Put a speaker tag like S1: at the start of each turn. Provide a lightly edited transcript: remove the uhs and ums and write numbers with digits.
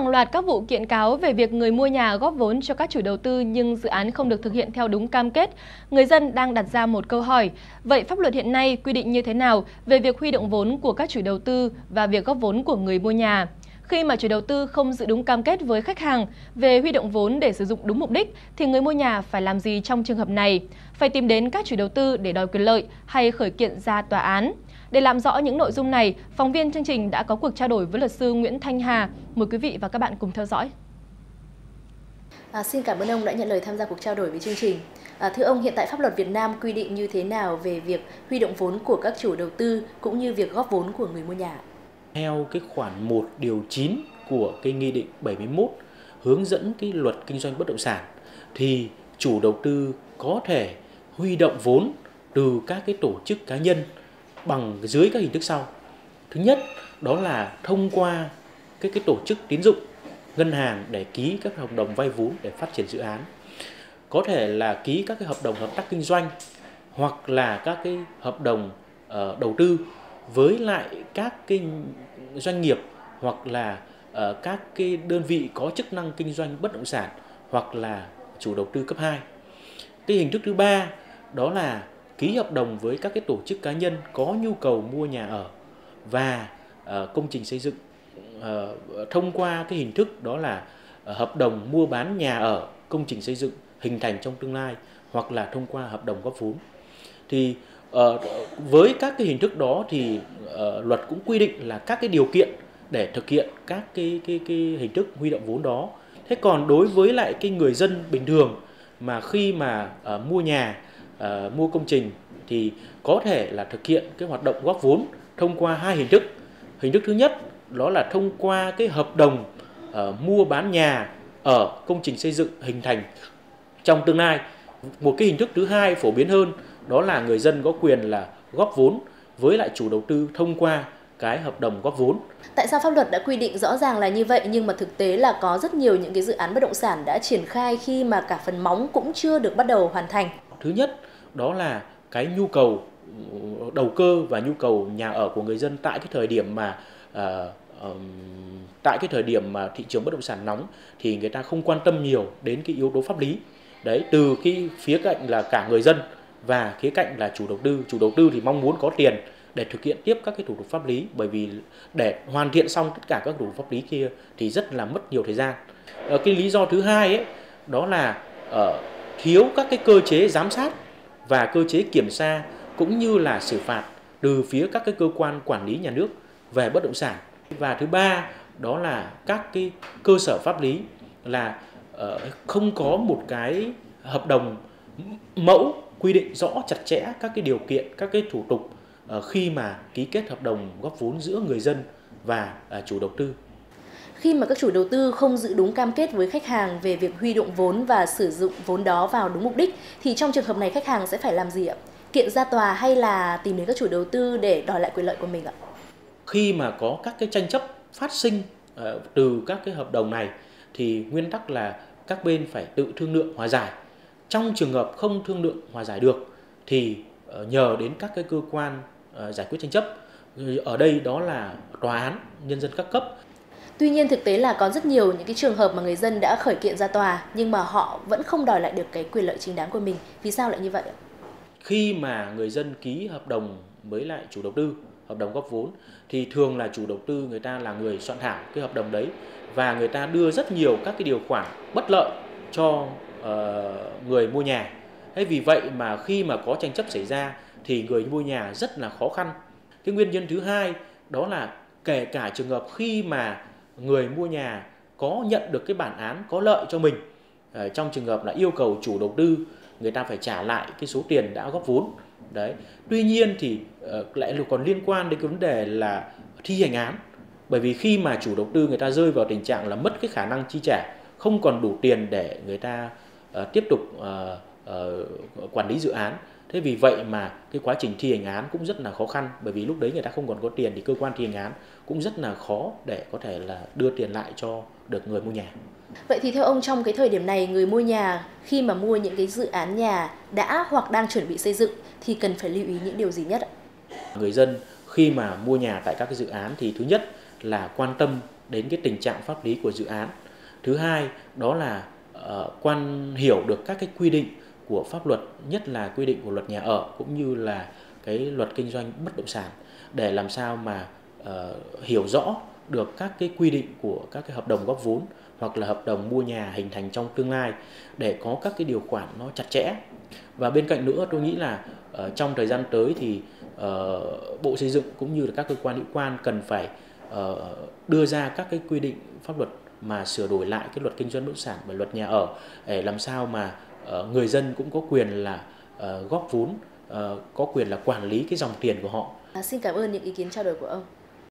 S1: hàng loạt các vụ kiện cáo về việc người mua nhà góp vốn cho các chủ đầu tư nhưng dự án không được thực hiện theo đúng cam kết, người dân đang đặt ra một câu hỏi. Vậy pháp luật hiện nay quy định như thế nào về việc huy động vốn của các chủ đầu tư và việc góp vốn của người mua nhà? Khi mà chủ đầu tư không giữ đúng cam kết với khách hàng về huy động vốn để sử dụng đúng mục đích, thì người mua nhà phải làm gì trong trường hợp này? Phải tìm đến các chủ đầu tư để đòi quyền lợi hay khởi kiện ra tòa án? Để làm rõ những nội dung này, phóng viên chương trình đã có cuộc trao đổi với luật sư Nguyễn Thanh Hà. Mời quý vị và các bạn cùng theo dõi.
S2: Xin cảm ơn ông đã nhận lời tham gia cuộc trao đổi với chương trình. Thưa ông, hiện tại pháp luật Việt Nam quy định như thế nào về việc huy động vốn của các chủ đầu tư cũng như việc góp vốn của người mua nhà?
S3: Theo cái khoản 1 điều 9 của cái Nghị định 71 hướng dẫn cái luật kinh doanh bất động sản thì chủ đầu tư có thể huy động vốn từ các cái tổ chức cá nhân bằng dưới các hình thức sau. Thứ nhất đó là thông qua cái tổ chức tín dụng, ngân hàng để ký các hợp đồng vay vốn để phát triển dự án. Có thể là ký các cái hợp đồng hợp tác kinh doanh hoặc là các cái hợp đồng đầu tư với lại các cái doanh nghiệp hoặc là các cái đơn vị có chức năng kinh doanh bất động sản hoặc là chủ đầu tư cấp 2. Cái hình thức thứ ba đó là ký hợp đồng với các cái tổ chức cá nhân có nhu cầu mua nhà ở và công trình xây dựng thông qua cái hình thức đó là hợp đồng mua bán nhà ở, công trình xây dựng hình thành trong tương lai hoặc là thông qua hợp đồng góp vốn. Thì với các cái hình thức đó thì luật cũng quy định là các cái điều kiện để thực hiện các cái hình thức huy động vốn đó. Thế còn đối với lại cái người dân bình thường mà khi mà mua nhà, mua công trình thì có thể là thực hiện cái hoạt động góp vốn thông qua hai hình thức. Hình thức thứ nhất đó là thông qua cái hợp đồng mua bán nhà ở, công trình xây dựng hình thành trong tương lai. Một cái hình thức thứ hai phổ biến hơn đó là người dân có quyền là góp vốn với lại chủ đầu tư thông qua cái hợp đồng góp vốn.
S2: Tại sao pháp luật đã quy định rõ ràng là như vậy nhưng mà thực tế là có rất nhiều những cái dự án bất động sản đã triển khai khi mà cả phần móng cũng chưa được bắt đầu hoàn thành? Thứ
S3: nhất đó là cái nhu cầu đầu cơ và nhu cầu nhà ở của người dân tại cái thời điểm mà thị trường bất động sản nóng thì người ta không quan tâm nhiều đến cái yếu tố pháp lý. Đấy, từ cái khía cạnh là cả người dân và khía cạnh là chủ đầu tư. Chủ đầu tư thì mong muốn có tiền để thực hiện tiếp các cái thủ tục pháp lý, bởi vì để hoàn thiện xong tất cả các thủ tục pháp lý kia thì rất là mất nhiều thời gian. Cái lý do thứ hai ấy, đó là thiếu các cái cơ chế giám sát và cơ chế kiểm tra cũng như là xử phạt từ phía các cái cơ quan quản lý nhà nước về bất động sản. Và thứ ba đó là các cái cơ sở pháp lý là không có một cái hợp đồng mẫu quy định rõ chặt chẽ các cái điều kiện, các cái thủ tục khi mà ký kết hợp đồng góp vốn giữa người dân và chủ đầu tư.
S2: Khi mà các chủ đầu tư không giữ đúng cam kết với khách hàng về việc huy động vốn và sử dụng vốn đó vào đúng mục đích thì trong trường hợp này khách hàng sẽ phải làm gì ạ? Kiện ra tòa hay là tìm đến các chủ đầu tư để đòi lại quyền lợi của mình ạ?
S3: Khi mà có các cái tranh chấp phát sinh từ các cái hợp đồng này thì nguyên tắc là các bên phải tự thương lượng hòa giải. Trong trường hợp không thương lượng hòa giải được thì nhờ đến các cái cơ quan giải quyết tranh chấp. Ở đây đó là tòa án nhân dân các cấp.
S2: Tuy nhiên thực tế là có rất nhiều những cái trường hợp mà người dân đã khởi kiện ra tòa nhưng mà họ vẫn không đòi lại được cái quyền lợi chính đáng của mình. Vì sao lại như vậy ạ?
S3: Khi mà người dân ký hợp đồng với lại chủ đầu tư, hợp đồng góp vốn thì thường là chủ đầu tư người ta là người soạn thảo cái hợp đồng đấy và người ta đưa rất nhiều các cái điều khoản bất lợi cho người mua nhà. Thế vì vậy mà khi mà có tranh chấp xảy ra thì người mua nhà rất là khó khăn. Cái nguyên nhân thứ hai đó là kể cả trường hợp khi mà người mua nhà có nhận được cái bản án có lợi cho mình, trong trường hợp là yêu cầu chủ đầu tư người ta phải trả lại cái số tiền đã góp vốn. Đấy. Tuy nhiên thì lại còn liên quan đến cái vấn đề là thi hành án. Bởi vì khi mà chủ đầu tư người ta rơi vào tình trạng là mất cái khả năng chi trả, không còn đủ tiền để người ta tiếp tục quản lý dự án. Thế vì vậy mà cái quá trình thi hành án cũng rất là khó khăn, bởi vì lúc đấy người ta không còn có tiền thì cơ quan thi hành án cũng rất là khó để có thể là đưa tiền lại cho được người mua nhà.
S2: Vậy thì theo ông trong cái thời điểm này người mua nhà khi mà mua những cái dự án nhà đã hoặc đang chuẩn bị xây dựng thì cần phải lưu ý những điều gì nhất ạ?
S3: Người dân khi mà mua nhà tại các cái dự án thì thứ nhất là quan tâm đến cái tình trạng pháp lý của dự án. Thứ hai đó là hiểu được các cái quy định của pháp luật, nhất là quy định của luật nhà ở cũng như là cái luật kinh doanh bất động sản, để làm sao mà hiểu rõ được các cái quy định của các cái hợp đồng góp vốn hoặc là hợp đồng mua nhà hình thành trong tương lai, để có các cái điều khoản nó chặt chẽ. Và bên cạnh nữa tôi nghĩ là trong thời gian tới thì Bộ Xây dựng cũng như là các cơ quan hữu quan cần phải đưa ra các cái quy định pháp luật mà sửa đổi lại cái luật kinh doanh bất động sản và luật nhà ở, để làm sao mà người dân cũng có quyền là góp vốn, có quyền là quản lý cái dòng tiền của họ.
S2: Xin cảm ơn những ý kiến trao đổi của ông.